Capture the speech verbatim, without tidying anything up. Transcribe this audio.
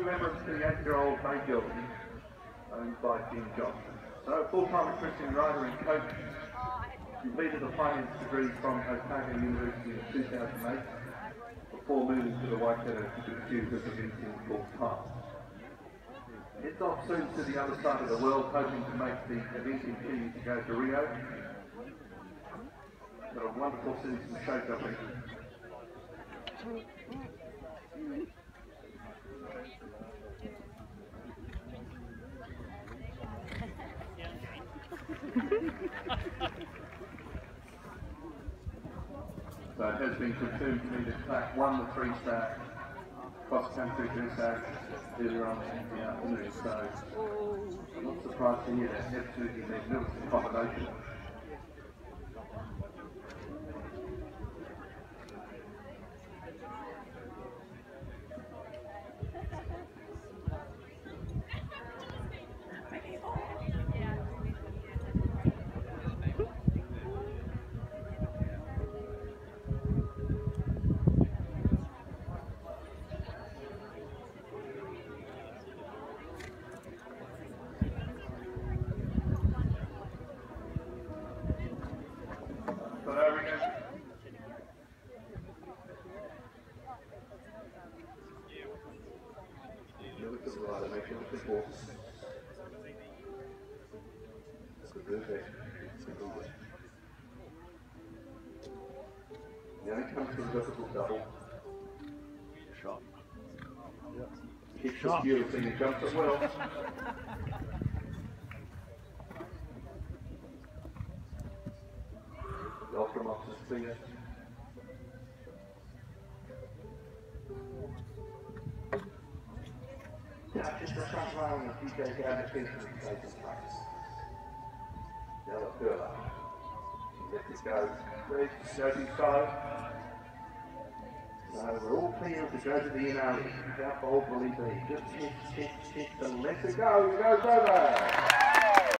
Labyrinth to the eight-year-old May Building, owned by Jim Johnson. So, full-time Christian rider and coach, completed a finance degree from Otago University in two thousand eight, before moving to the Waikato to pursue his eventing full-time. Heads off soon to the other side of the world, hoping to make the eventing team to go to Rio. Got a wonderful citizen shake up here. So it has been confirmed to me that Clark won the three-star cross-country dressage earlier on in the afternoon, so I'm not surprised to hear that absolutely magnificent combination. Now it comes to a difficult double. Shot. Yep. Kicks this beautiful thing and jumps it well. Welcome off the spear. Now just the front line of D J down the fence and take his place. Yellow curler. Let it go. Ready to go inside. So we're all clear to go to the N R E. How bold will he be? Just check, check, check, and let it go. He goes over.